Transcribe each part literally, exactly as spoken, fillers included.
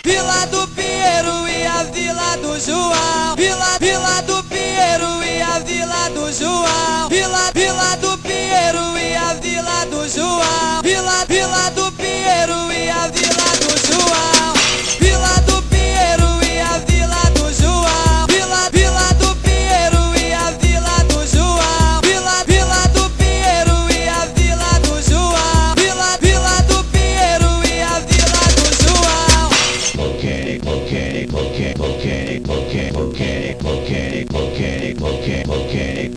Vila do Pinheiro e a Vila do João. Vila, Vila do Pinheiro e a Vila do João. Vila, Vila do Pinheiro e a Vila do João. Vila, Vila do Pinheiro e a Vila do João. Vila do Pinheiro e a Vila do João. Vila, Vila do Pinheiro e a Vila do João. Vila, Vila do Pinheiro e a Vila do João. Vila, Vila do Pinheiro e a Vila do João. Okay, okay, okay, okay, okay, okay, okay, okay, okay, okay.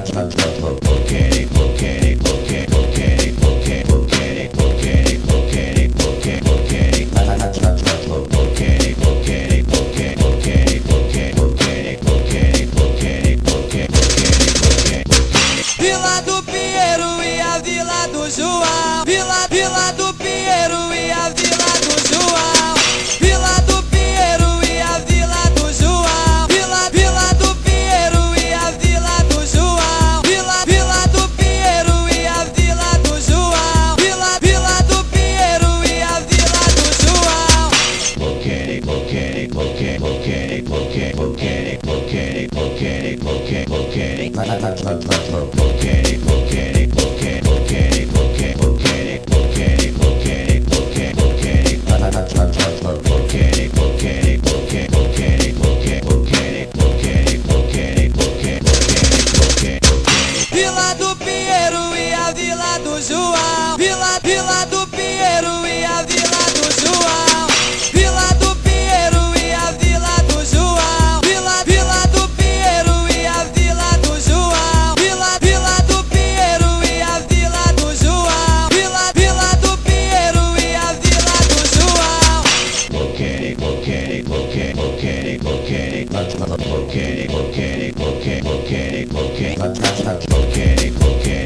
Okay, okay, okay, okay, okay, okay, okay, okay, okay, okay. Okay, okay, okay, okay, okay, okay, okay, okay, okay, okay. Vila do Pinheiro e a Vila do João. Vila, Vila do Pinheiro e a Vila do João. Vila do Pinheiro e a Vila do João. Vila, Vila do Pinheiro e a Vila do João. Vila, Vila do Pinheiro e a Vila do João. Vila, Vila do Pinheiro e a Vila do João. Okay, okay, okay, okay, okay, okay, okay, okay, okay, okay. Okay, okay, okay, okay, okay, okay, okay, okay, okay, okay. Okay, okay, okay, okay, okay, okay, okay, okay, okay, okay, okay. Vila do Pinheiro e a Vila do João. Vila, Vila do Pinheiro e a Vila do João. Vila do Pinheiro e a Vila do João. Vila, Vila do Pinheiro e a Vila do João. Vila, Vila do Pinheiro e a Vila do João. Vila, Vila do Pinheiro e a Vila do João. Okay, okay, okay, okay, okay, okay, okay, okay, okay, okay, okay, okay.